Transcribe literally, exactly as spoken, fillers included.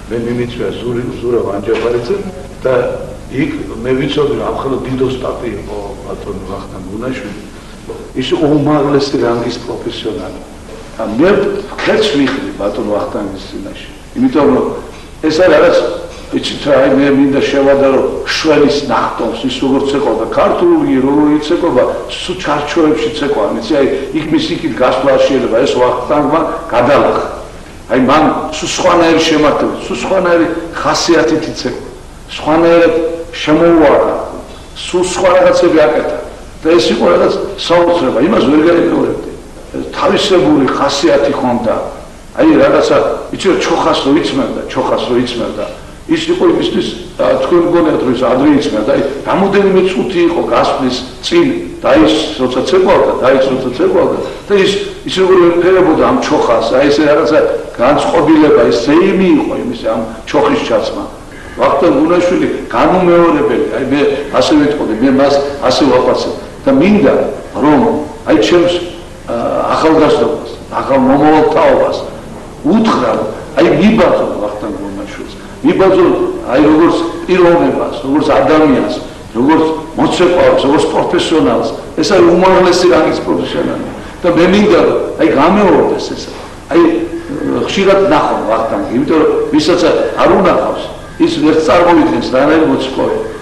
მე მიმიწვია ზური ზურა ვანჯაბარიძე და იქ მე ვიცოდი რომ ამ ხელო დიდო სტატი იყო ბატონი ვახტანგ გუნაშვილი ის უმაღლესი რანგის პროფესიონალი და მე ხეთს ვიხდი ბატონ ვახტანგის წინაშე იმიტომ რომ ეს არის რაღაც იცით რა მე მინდა შევადა რომ შველის ნახტომს ის როგორც ეყობა ქართული როგორ იცეყობა სუ ჩარჩოებში ცეყვა იცი აი იქ მის იქით გასვლა შეიძლება ეს ვახტანგმა გადალახა აი მან სუ სხვანაირი შემართება სუ სხვანაირი ხასიათით იცეყვა სხვანაირად შემოუარა სუ სხვა რაღაცები აკეთა და ეს იყო რაღაც საოცრება იმას ვერ გაიგებოდი თავისებური ხასიათი ხონდა აი რაღაცა იცი რომ ჩოხას რო იწმევდა ჩოხას რო იწმევდა ის იყო იმისთვის თქვენ გონიათ რომ ის ადრე იწმევდა აი რამოდენიმე წუთი იყო გასვლის წინ და ის როცა ცეკვავდა და ის როცა ცეკვავდა და ის ის როგორ ეფერებოდა ამ ჩოხას აი ეს რაღაცა განწყობილება ის ზეიმი იყო იმის ამ ჩოხის ჩაცმა ვახტანგ გუნაშვილი განუმეორებელი აი მე ასე ვიტყოდი მე მას ასე ვაპარცებ და მინდა რომ აი ჩემს ახალგაზრდობას ახალ მომავალ თაობას უთხრა აი მიბაძო ვახტანგ გუნაშვილს მიბაძო აი როგორც პიროვნებას როგორც ადამიანს როგორც მოცეკვავს როგორც პროფესიონალს ეს არის უმაღლესი რანგის პროფესიონალი და მე მინდა აი გამეორდეს ეს აი ხშირად ნახო ვახტანგი იმიტომ რომ ვისაც არ უნახავს ის ვერ წარმოვიდგენს რანაირ მოცეკვავე